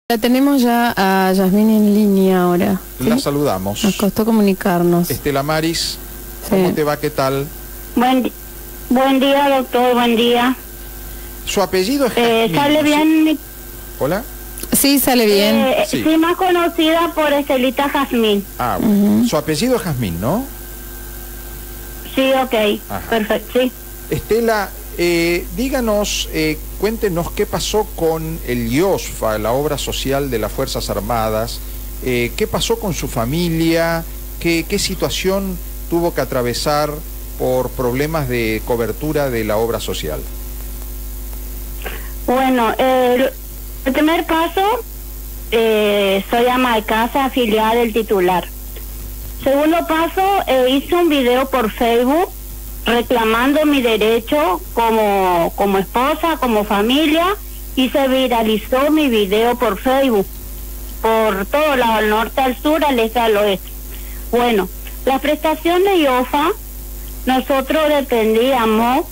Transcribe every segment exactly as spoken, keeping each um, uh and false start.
La tenemos ya a Yasmín en línea ahora. ¿Sí? La saludamos. Nos costó comunicarnos. Estela Maris, ¿cómo sí. te va? ¿Qué tal? Buen, buen día, doctor, buen día. Su apellido es eh, Jazmín, ¿Sale ¿sí? bien? ¿Hola? Sí, sale bien. Eh, Sí. sí, más conocida por Estelita Jazmín. Ah, bueno. Ujú. Su apellido es Jazmín, ¿no? Sí, ok, Ajá. perfecto, sí. Estela, eh, díganos, eh, cuéntenos qué pasó con el IOSFA, la obra social de las Fuerzas Armadas. Eh, ¿Qué pasó con su familia? ¿Qué, qué situación tuvo que atravesar por problemas de cobertura de la obra social? Bueno, eh, el primer paso, eh, soy ama de casa afiliada del titular. Segundo paso, eh, hice un video por Facebook reclamando mi derecho como, como esposa, como familia, y se viralizó mi video por Facebook, por todo lado, al norte, al sur, al este, al oeste. Bueno, la prestación de IOSFA, nosotros dependíamos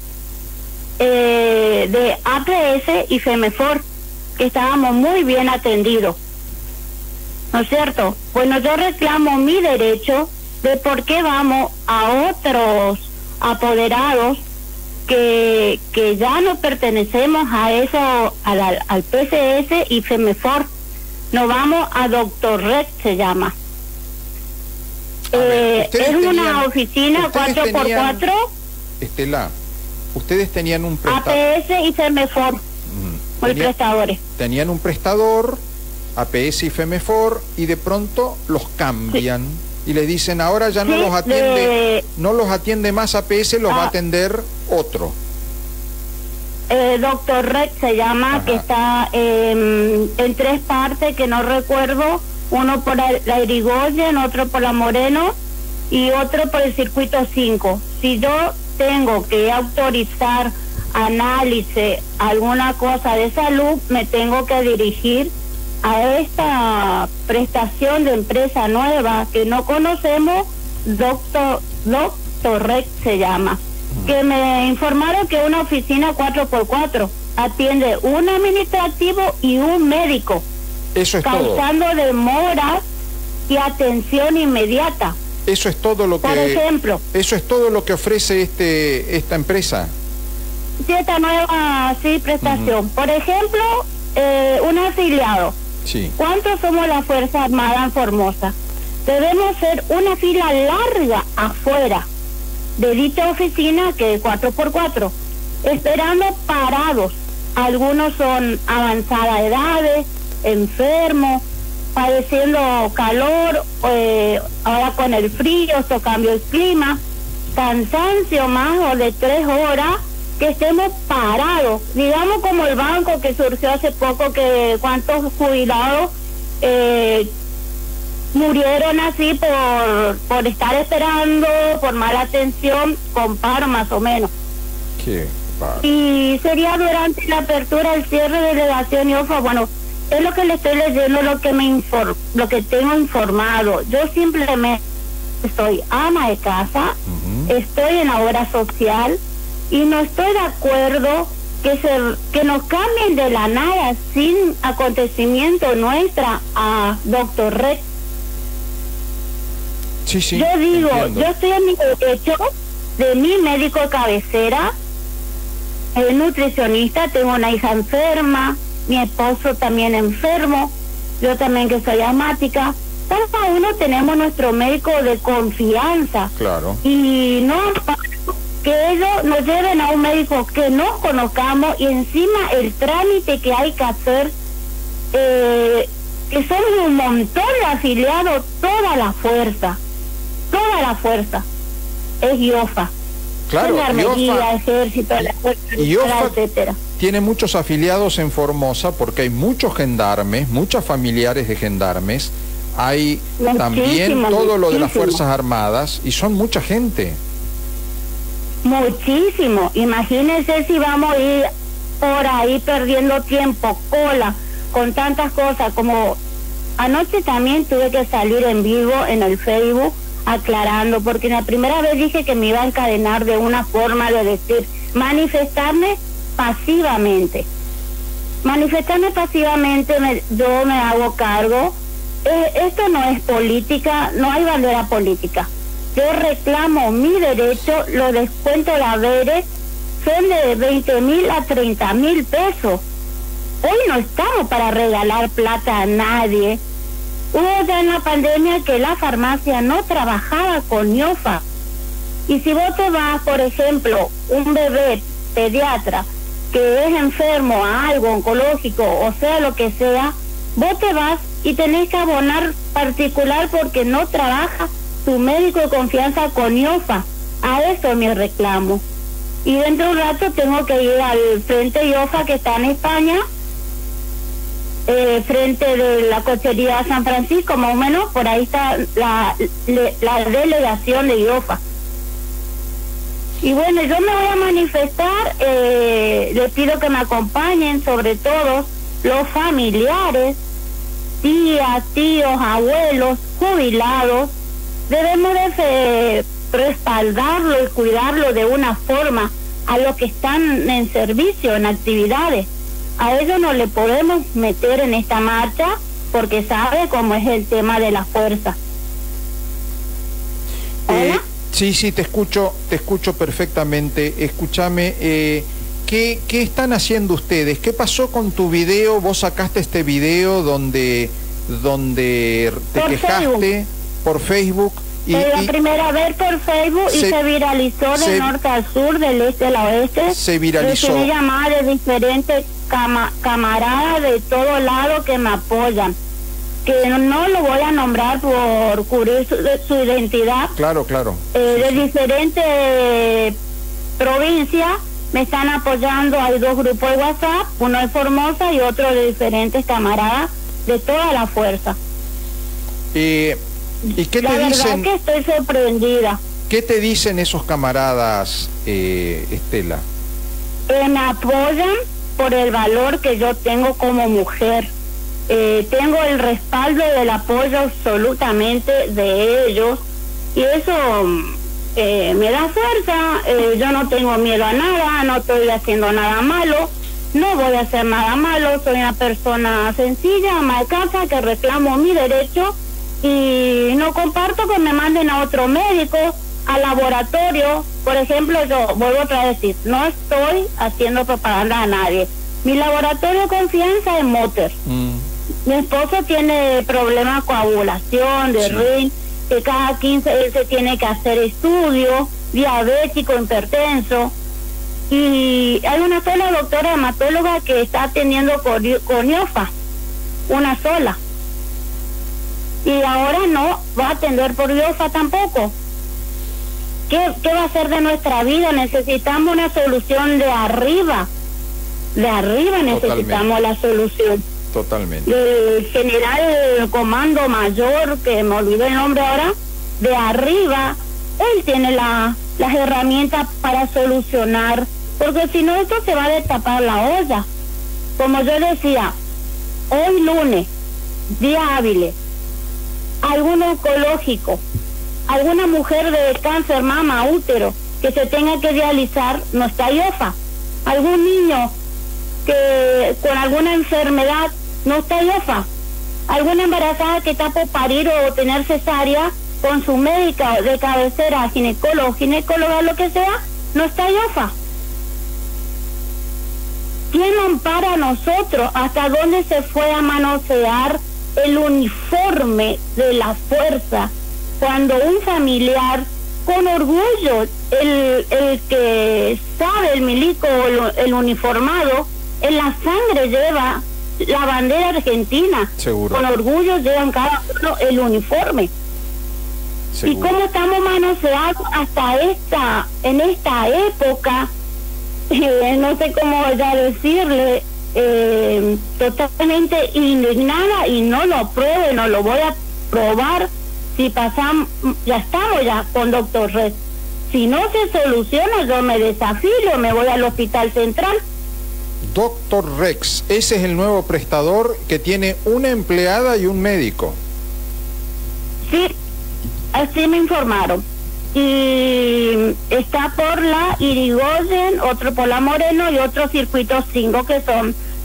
eh, de A P S y FEMEFOR, que estábamos muy bien atendidos, ¿no es cierto? Bueno, yo reclamo mi derecho de por qué vamos a otros apoderados que, que ya no pertenecemos a eso, al, al P C S y FEMEFOR. Nos vamos a Doctor Red, se llama. A ver, Eh, ustedes es una tenían- oficina ustedes cuatro por tenían- cuatro, Estela, ustedes tenían un A prestador. P S y FEMEFOR, muy prestadores. Tenían un prestador, A P S y FEMEFOR, y de pronto los cambian y les dicen ahora ya no Sí, los atiende, de- no los atiende más A P S, los va a Ah. atender otro. Eh, Doctor Red se llama, Ajá. que está eh, en tres partes que no recuerdo, uno por la, la Irigoyen, otro por la Moreno y otro por el circuito cinco. Si yo tengo que autorizar análisis, alguna cosa de salud, me tengo que dirigir a esta prestación de empresa nueva que no conocemos, Doctor, Doctor Red se llama, que me informaron que una oficina cuatro por cuatro atiende un administrativo y un médico, Eso es todo. causando demoras y atención inmediata. Eso es todo lo Por que ejemplo, eso es todo lo que ofrece este esta empresa. si esta nueva sí prestación, Ujú. por ejemplo, eh, un afiliado, Sí. ¿cuántos somos la Fuerza Armada en Formosa? Debemos ser una fila larga afuera de dicha oficina, que es cuatro por cuatro, esperando parados. Algunos son avanzadas edades, enfermos, padeciendo calor, eh, ahora con el frío, estos cambios de clima, cansancio más o de tres horas, que estemos parados, digamos como el banco que surgió hace poco, que cuántos jubilados eh, murieron así por, por estar esperando, por mala atención, con paro más o menos. Qué bárbaro. Y sería durante la apertura, el cierre de delegación IOSFA. Bueno, es lo que le estoy leyendo, lo que me inform, lo que tengo informado. Yo simplemente soy ama de casa, Ujú. estoy en la obra social y no estoy de acuerdo que se que nos cambien de la nada sin acontecimiento nuestra a Doctor Red. Sí, sí. Yo digo, entiendo. yo estoy en mi derecho de mi médico de cabecera, el nutricionista, tengo una hija enferma, mi esposo también enfermo, yo también que soy asmática. Cada uno tenemos nuestro médico de confianza Claro. y no que ellos nos lleven a un médico que no conozcamos, y encima el trámite que hay que hacer, eh, que son un montón de afiliados, toda la fuerza, toda la fuerza es IOSFA. Claro, Gendarmería, IOSFA, ejército, la fuerza IOSFA militar, etcétera. tiene muchos afiliados en Formosa porque hay muchos gendarmes, muchos familiares de gendarmes, hay Muchísimo, también todo lo de las muchísimo. Fuerzas Armadas y son mucha gente. Muchísimo. Imagínense si vamos a ir por ahí perdiendo tiempo, cola, con tantas cosas. Como anoche también tuve que salir en vivo en el Facebook aclarando, porque la primera vez dije que me iba a encadenar de una forma de decir, manifestarme pasivamente. manifestarme pasivamente, me, yo me hago cargo. Eh, esto no es política, no hay bandera política. Yo reclamo mi derecho, los descuentos de haberes son de veinte mil a treinta mil pesos. Hoy no estamos para regalar plata a nadie. Hubo ya en la pandemia que la farmacia no trabajaba con ñofa. Y si vos te vas, por ejemplo, un bebé pediatra que es enfermo a algo oncológico, o sea, lo que sea, vos te vas y tenés que abonar particular porque no trabaja tu médico de confianza con ñofa. A eso me reclamo. Y dentro de un rato tengo que ir al frente IOFA que está en España, eh, frente de la cochería San Francisco, más o menos, por ahí está la, la delegación de IOFA. Y bueno, yo me voy a manifestar, eh, les pido que me acompañen, sobre todo los familiares, tías, tíos, abuelos, jubilados. Debemos de respaldarlo y cuidarlo de una forma a los que están en servicio, en actividades. A ellos no le podemos meter en esta marcha porque sabe cómo es el tema de la fuerza. Eh, sí, sí, te escucho, te escucho perfectamente. Escúchame, eh, ¿qué, ¿qué están haciendo ustedes? ¿Qué pasó con tu video? Vos sacaste este video donde, donde te por quejaste Facebook. por Facebook. Y, Fue la y primera vez por Facebook y se, se viralizó del se, norte al sur, del este al oeste. Se viralizó. Recibí llamadas de diferentes cama, camaradas de todos lados que me apoyan. Que no lo voy a nombrar por cubrir su, su identidad. Claro, claro. Eh, sí, de sí. diferentes provincias me están apoyando. Hay dos grupos de WhatsApp, uno de Formosa y otro de diferentes camaradas de toda la fuerza. Eh, ¿Y qué la te verdad dicen? que estoy sorprendida. ¿Qué te dicen esos camaradas, eh, Estela? Eh, me apoyan por el valor que yo tengo como mujer. Eh, tengo el respaldo del apoyo absolutamente de ellos y eso eh, me da fuerza. Eh, yo no tengo miedo a nada, no estoy haciendo nada malo, no voy a hacer nada malo. Soy una persona sencilla, ama de casa, que reclamo mi derecho y no comparto que me manden a otro médico, al laboratorio. Por ejemplo, yo vuelvo otra vez a decir, no estoy haciendo propaganda a nadie. Mi laboratorio de confianza es Motter. Mm. Mi esposo tiene problemas de coagulación, de sí. rin, que cada quince él se tiene que hacer estudios, diabético, hipertenso. Y hay una sola doctora hematóloga que está atendiendo con, con IOFA, una sola. Y ahora no va a atender por IOFA tampoco. ¿Qué, ¿Qué va a hacer de nuestra vida? Necesitamos una solución de arriba. De arriba necesitamos Totalmente. la solución. Totalmente. El general del comando mayor, que me olvidé el nombre ahora, de arriba, él tiene la, las herramientas para solucionar, porque si no esto se va a destapar la olla. Como yo decía, hoy lunes, día hábil, algún oncológico, alguna mujer de cáncer, mama, útero, que se tenga que dializar, no está IOFA. Algún niño que con alguna enfermedad, no está IOFA. Alguna embarazada que está por parir o tener cesárea, con su médica de cabecera, ginecólogo, ginecóloga, lo que sea, no está IOFA. ¿Quién ampara a nosotros? ¿Hasta dónde se fue a manosear el uniforme de la fuerza? Cuando un familiar, con orgullo, el, el que sabe, el milico, el, el uniformado, en la sangre lleva la bandera argentina. Seguro. Con orgullo llevan cada uno el uniforme. Seguro. Y cómo estamos manoseados hasta esta, en esta época, eh, no sé cómo ya decirle, eh, totalmente indignada, y no lo apruebo, no lo voy a probar. Si pasamos, ya estamos ya con doctor Red. Si no se soluciona, yo me desafío, me voy al hospital central. Doctor Rex, ese es el nuevo prestador que tiene una empleada y un médico. Sí, así me informaron. Y está por la Irigoyen, otro por la Moreno y otro circuito cinco, que son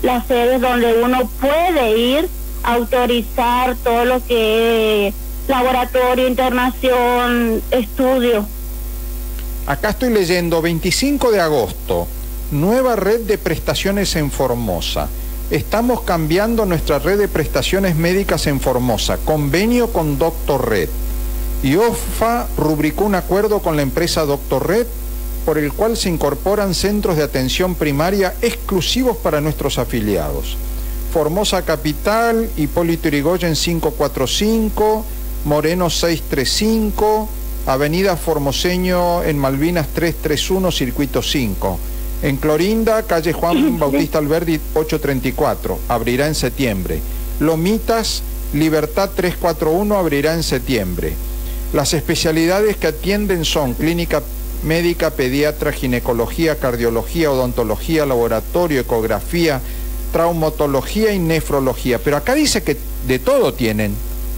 las sedes donde uno puede ir a autorizar todo lo que es laboratorio, internación, estudio. Acá estoy leyendo, veinticinco de agosto, nueva red de prestaciones en Formosa. Estamos cambiando nuestra red de prestaciones médicas en Formosa, convenio con Doctor Red. IOFA rubricó un acuerdo con la empresa Doctor Red por el cual se incorporan centros de atención primaria exclusivos para nuestros afiliados. Formosa Capital, Hipólito Yrigoyen quinientos cuarenta y cinco, Moreno seiscientos treinta y cinco, Avenida Formoseño en Malvinas trescientos treinta y uno, Circuito cinco. En Clorinda, calle Juan Bautista Alberdi ochocientos treinta y cuatro, abrirá en septiembre. Lomitas, Libertad trescientos cuarenta y uno, abrirá en septiembre. Las especialidades que atienden son clínica médica, pediatra, ginecología, cardiología, odontología, laboratorio, ecografía, traumatología y nefrología. Pero acá dice que de todo tienen.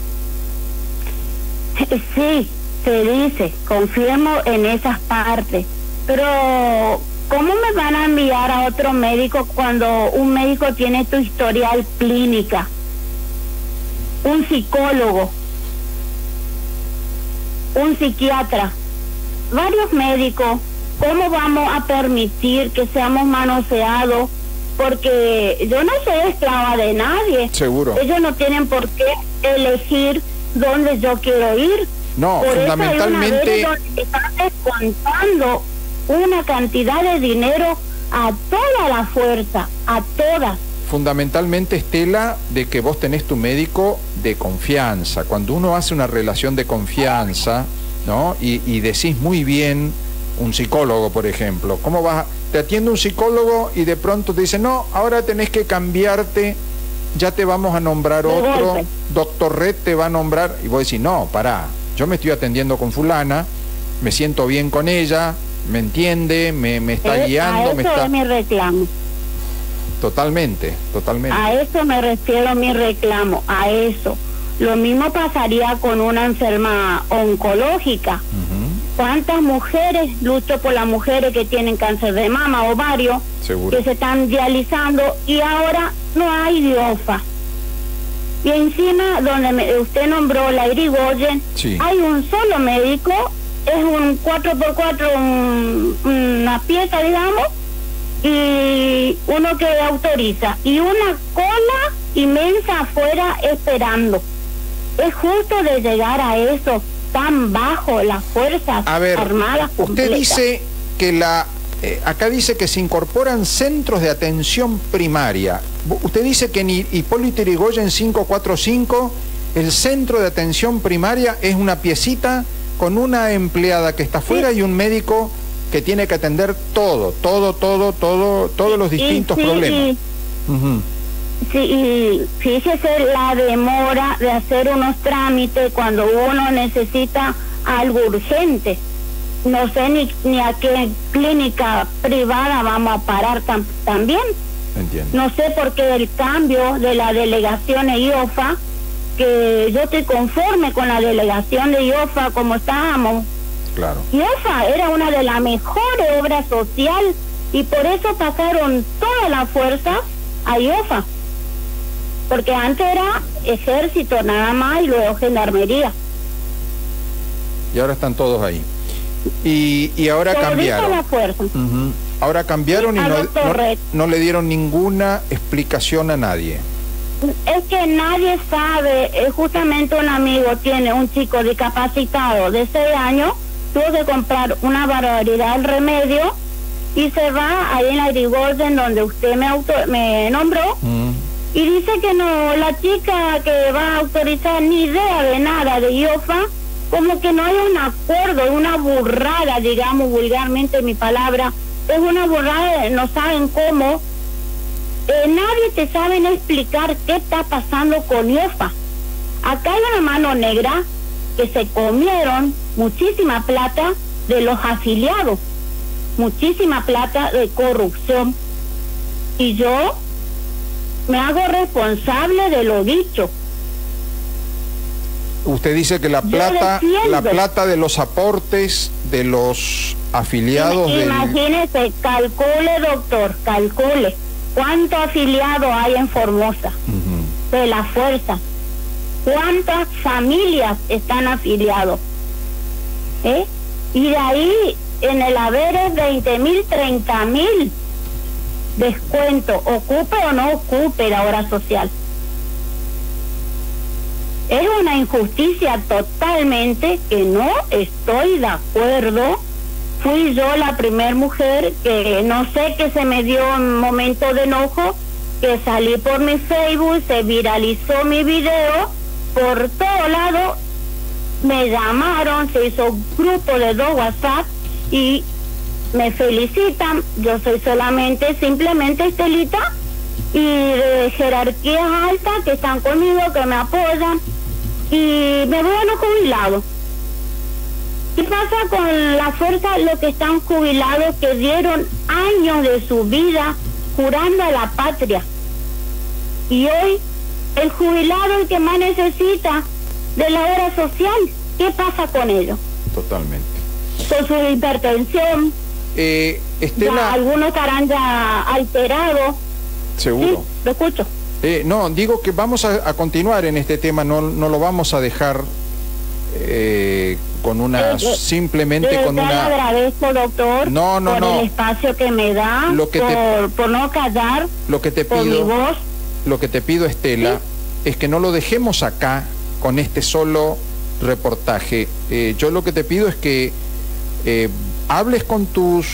Sí, se dice, confirmo en esas partes. Pero, ¿cómo me van a enviar a otro médico cuando un médico tiene tu historial clínica? Un psicólogo, un psiquiatra, varios médicos. ¿Cómo vamos a permitir que seamos manoseados? Porque yo no soy esclava de nadie. Seguro. Ellos no tienen por qué elegir dónde yo quiero ir. No, por fundamentalmente... eso hay una vez donde están descontando una cantidad de dinero a toda la fuerza, a todas. Fundamentalmente, Estela, de que vos tenés tu médico de confianza. Cuando uno hace una relación de confianza, ¿no? Y, y decís muy bien, un psicólogo, por ejemplo, ¿cómo vas? Te atiende un psicólogo y de pronto te dice, no, ahora tenés que cambiarte, ya te vamos a nombrar otro, Doctor Red te va a nombrar, y vos decís, no, pará, yo me estoy atendiendo con fulana, me siento bien con ella, me entiende, me, me está Eh, guiando, a eso me está... es mi reclamo. Totalmente, totalmente. A eso me refiero mi reclamo, a eso. Lo mismo pasaría con una enferma oncológica. Uh-huh. ¿Cuántas mujeres, lucho por las mujeres que tienen cáncer de mama, ovario, Seguro. que se están dializando y ahora no hay IOFA? Y encima, donde me, usted nombró la Yrigoyen, sí, hay un solo médico, es un cuatro por cuatro, un, una pieza, digamos, y uno que autoriza, y una cola inmensa afuera esperando. Es justo de llegar a eso, tan bajo las Fuerzas a ver, Armadas usted completas. dice que la... Eh, acá dice que se incorporan centros de atención primaria. Usted dice que en Hipólito Yrigoyen quinientos cuarenta y cinco el centro de atención primaria es una piecita con una empleada que está afuera sí, y un médico que tiene que atender todo, todo, todo, todo, todos los distintos y, sí, problemas. Y, uh-huh. Sí, y fíjese la demora de hacer unos trámites cuando uno necesita algo urgente. No sé ni, ni a qué clínica privada vamos a parar tam, también. Entiendo. No sé por qué el cambio de la delegación de IOFA, que yo estoy conforme con la delegación de IOFA como estábamos. Claro. IOFA era una de las mejores obras sociales y por eso pasaron todas las fuerzas a IOFA. Porque antes era ejército nada más y luego gendarmería. Y ahora están todos ahí. Y, y ahora Todita cambiaron. la fuerza. Uh-huh. Ahora cambiaron Sí, y no, no, Red. no le dieron ninguna explicación a nadie. Es que nadie sabe, eh, justamente un amigo tiene un chico discapacitado de seis años, tuvo que comprar una barbaridad de remedio y se va ahí en la Yrigoyen donde usted me, auto, me nombró. Uh-huh. Y dice que no, la chica que va a autorizar ni idea de nada de IOFA, como que no hay un acuerdo, una burrada, digamos vulgarmente mi palabra, es una burrada, no saben cómo, eh, nadie te sabe explicar qué está pasando con IOFA. Acá hay una mano negra que se comieron muchísima plata de los afiliados, muchísima plata de corrupción, y yo me hago responsable de lo dicho. Usted dice que la plata, la plata de los aportes de los afiliados del... Imagínese, calcule, doctor, calcule. ¿Cuántos afiliados hay en Formosa? Uh-huh. De la fuerza. ¿Cuántas familias están afiliados? ¿Eh? Y de ahí, en el haber es veinte mil, treinta mil descuento, ocupe o no ocupe la obra social. Es una injusticia totalmente que no estoy de acuerdo. Fui yo la primer mujer que no sé qué se me dio un momento de enojo, que salí por mi Facebook, se viralizó mi video, por todo lado me llamaron, se hizo un grupo de dos WhatsApp y me felicitan. Yo soy solamente, simplemente Estelita, y de jerarquías altas que están conmigo, que me apoyan, y me voy a los jubilados. ¿Qué pasa con la fuerza? Los que están jubilados, que dieron años de su vida jurando a la patria, y hoy el jubilado, el que más necesita de la obra social, ¿qué pasa con ellos? Totalmente. Con su hipertensión, eh, Estela... ya, algunos estarán ya alterados. Seguro. Sí, lo escucho. Eh, no, digo que vamos a, a continuar en este tema, no, no lo vamos a dejar eh, con una, eh, simplemente eh, con le una... agradezco, doctor, no, no, por no. el espacio que me da, lo que por, te, por no callar, lo que te por pido, mi voz. Lo que te pido, Estela, ¿sí? Es que no lo dejemos acá con este solo reportaje. Eh, yo lo que te pido es que eh, hables con tus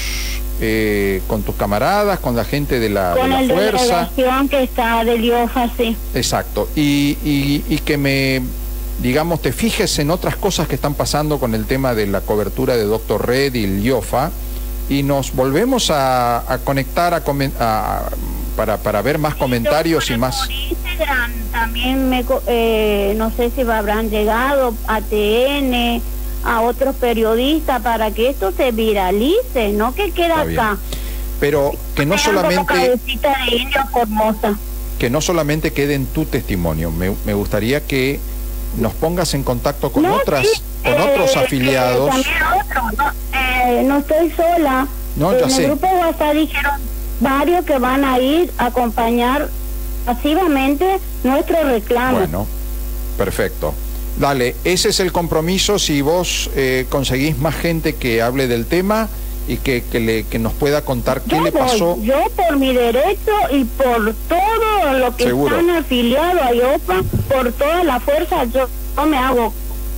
eh, con tus camaradas, con la gente de la, con de la el fuerza. De la delegación que está del I O F A, sí. Exacto. Y, y, y que me, digamos, te fijes en otras cosas que están pasando con el tema de la cobertura de Doctor Red y el I O F A, y nos volvemos a, a conectar a, a para, para ver más comentarios y más... Instagram también me, eh, no sé si habrán llegado a T N, a otros periodistas, para que esto se viralice, no que queda acá. Pero que no solamente... De indio Formosa. Que no solamente quede en tu testimonio, me, me gustaría que nos pongas en contacto con no, otras, sí, con eh, otros afiliados. Eh, también otro, no, eh, no estoy sola. No, ya en sé. el grupo WhatsApp dijeron varios que van a ir a acompañar pasivamente nuestro reclamo. Bueno, perfecto. Dale, ese es el compromiso. Si vos eh, conseguís más gente que hable del tema y que, que, le, que nos pueda contar qué yo le pasó. Voy, yo por mi derecho y por todo lo que Seguro. Están afiliados a I O F A, por toda la fuerza, yo no me hago...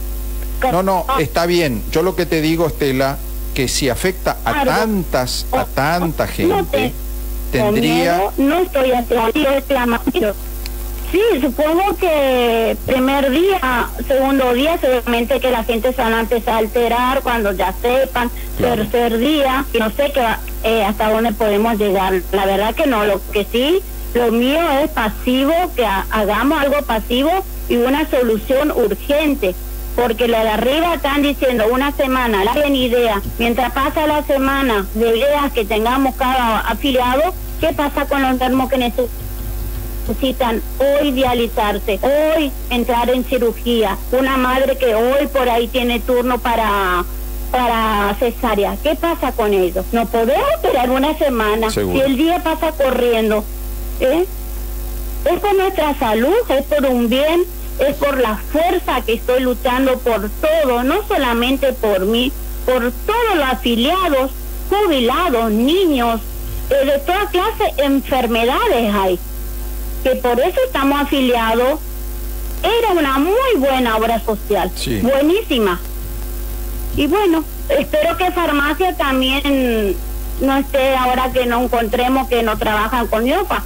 No, no, está bien. Yo lo que te digo, Estela, que si afecta a Claro. tantas, a tanta gente, no te, tendría... miedo, no estoy haciendo reclamación. Sí, supongo que primer día, segundo día, seguramente que la gente se van a empezar a alterar cuando ya sepan. Claro. Tercer día, no sé qué, eh, hasta dónde podemos llegar. La verdad que no, lo que sí, lo mío es pasivo, que ha, hagamos algo pasivo y una solución urgente. Porque lo de arriba están diciendo una semana, la bien idea. Mientras pasa la semana de ideas que tengamos cada afiliado, ¿qué pasa con los enfermos que necesitan hoy dializarse, hoy entrar en cirugía? Una madre que hoy por ahí tiene turno para para cesárea, ¿qué pasa con ellos? No podemos esperar una semana. Seguro. Si el día pasa corriendo, ¿eh? Es por nuestra salud, es por un bien, es por la fuerza que estoy luchando por todo, no solamente por mí, por todos los afiliados, jubilados, niños, eh, de toda clase de enfermedades hay, que por eso estamos afiliados. Era una muy buena obra social, sí. Buenísima. Y bueno, espero que farmacia también no esté, ahora que no encontremos que no trabajan con I O F A.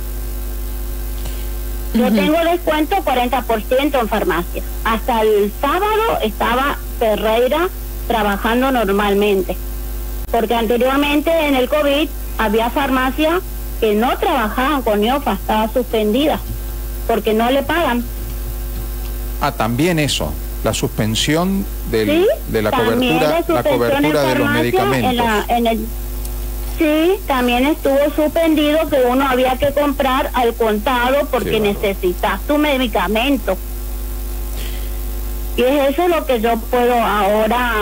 Yo uh-huh. tengo descuento cuarenta por ciento en farmacia. Hasta el sábado estaba Ferreira trabajando normalmente. Porque anteriormente en el COVID había farmacias que no trabajaban con I O F A, estaba suspendida, porque no le pagan. Ah, también eso, la suspensión del, ¿Sí? de la cobertura, la cobertura de los medicamentos. En la, en el, Sí, también estuvo suspendido, que uno había que comprar al contado porque sí, necesitas tu medicamento. Y es eso lo que yo puedo ahora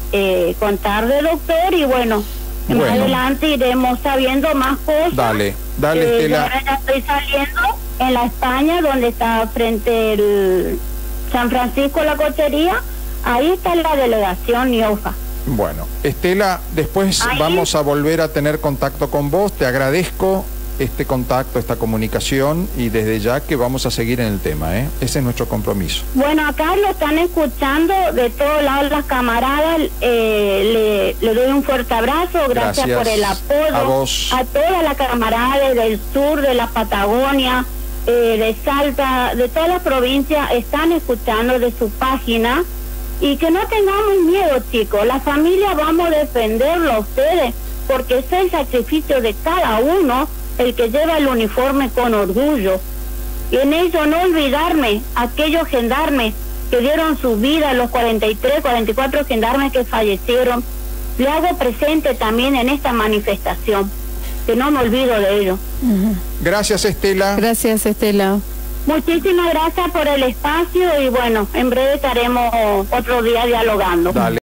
eh, contar de doctor, y bueno, bueno, más adelante iremos sabiendo más cosas. Dale. Dale, Eh, yo Estela. ahora ya estoy saliendo en la España, donde está frente el San Francisco la cochería. Ahí está la delegación IOFA. Bueno, Estela, después Ahí. vamos a volver a tener contacto con vos. Te agradezco este contacto, esta comunicación, y desde ya que vamos a seguir en el tema, ¿eh? Ese es nuestro compromiso. Bueno, acá lo están escuchando de todos lados las camaradas. Eh, le, le doy un fuerte abrazo, gracias, Gracias por el apoyo. a vos. A todas las camaradas del sur, de la Patagonia, eh, de Salta, de todas las provincias, están escuchando de su página. Y que no tengamos miedo, chicos. La familia vamos a defenderlo a ustedes, porque es el sacrificio de cada uno el que lleva el uniforme con orgullo. Y en ello no olvidarme aquellos gendarmes que dieron su vida, los cuarenta y tres, cuarenta y cuatro gendarmes que fallecieron. Le hago presente también en esta manifestación, que no me olvido de ello. Ujú. Gracias, Estela. Gracias, Estela. Muchísimas gracias por el espacio y bueno, en breve estaremos otro día dialogando. Dale.